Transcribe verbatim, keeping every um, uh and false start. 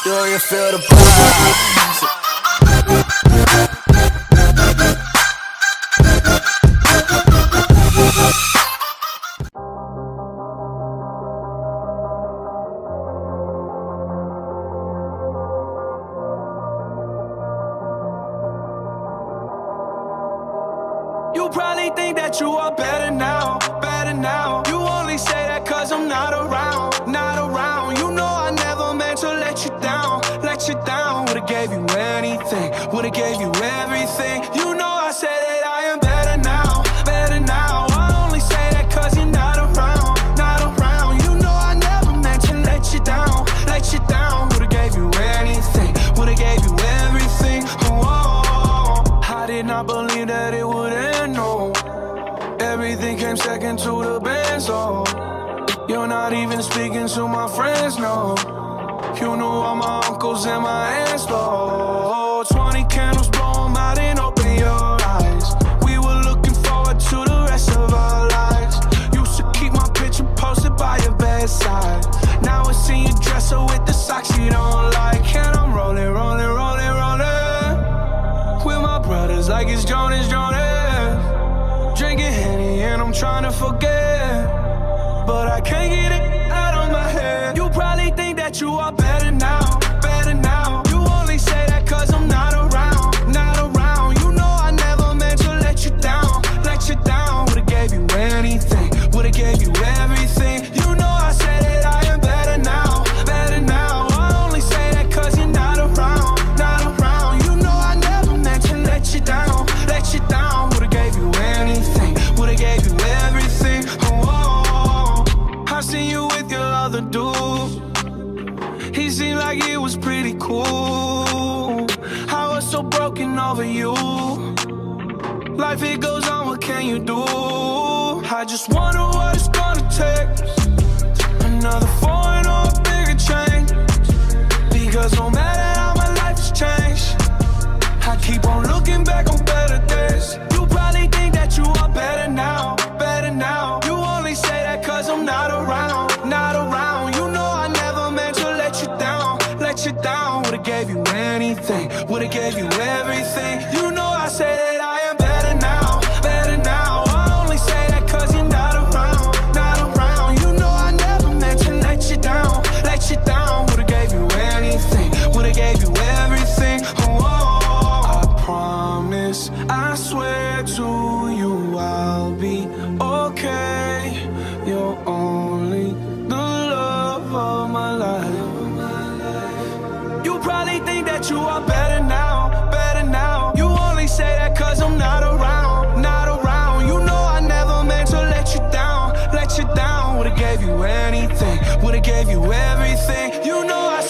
sure you feel the vibes. You probably think that you are better now, better now. You only say that cause I'm not around, not around. You know I never meant to let you down, let you down. Would've gave you anything, would've gave you everything. You know I said that I am better now, better now. I only say that cause you're not around, not around. You know I never meant to let you down, let you down. Would've gave you anything, would've gave you everything. Whoa, I did not believe that it would end, no. Everything came second to the band, so you're not even speaking to my friends, no. You knew all my uncles and my aunts, though. Twenty candles, blow 'em out and open your eyes. We were looking forward to the rest of our lives. Used to keep my picture posted by your bedside. Now I see you dresser with the socks you don't like. And I'm rolling, rolling, rolling, rolling with my brothers like it's Jonas, Jonas. Drinking Henny and I'm trying to forget, but I can't get it out of my head. You probably think that you are better now, better now. You only say that cause I'm not around, not around. You know I never meant to let you down, let you down. Would've gave you anything, would've gave you everything. You know I said that I am better now, better now. I only say that cause you're not around, not around. You know I never meant to let you down, let you down. Would've gave you anything, would've gave you everything. Whoa, I seen you with your other dude. He seemed like it was pretty cool. I was so broken over you. Life it goes on, what can you do? I just wonder what it's gonna take. Another foreign or a bigger change. Because no matter how my life has changed, I keep on looking back on better days. You probably think that you are better now, better now. You only say that cause I'm not around, not around. You know I never meant to let you down, let you down. Would've gave you anything, would've gave you everything. You know I say that I am better now, better now. I only say that cause you're not around, not around. You know I never meant to let you down, let you down. Would've gave you anything, would've gave you everything. Whoa, I promise, I swear to you I'll be okay. You're only the love of my life. You probably think that you are better now, better now. You only say that cause I'm not around, not around. You know I never meant to let you down, let you down. Would've gave you anything, would've gave you everything. You know I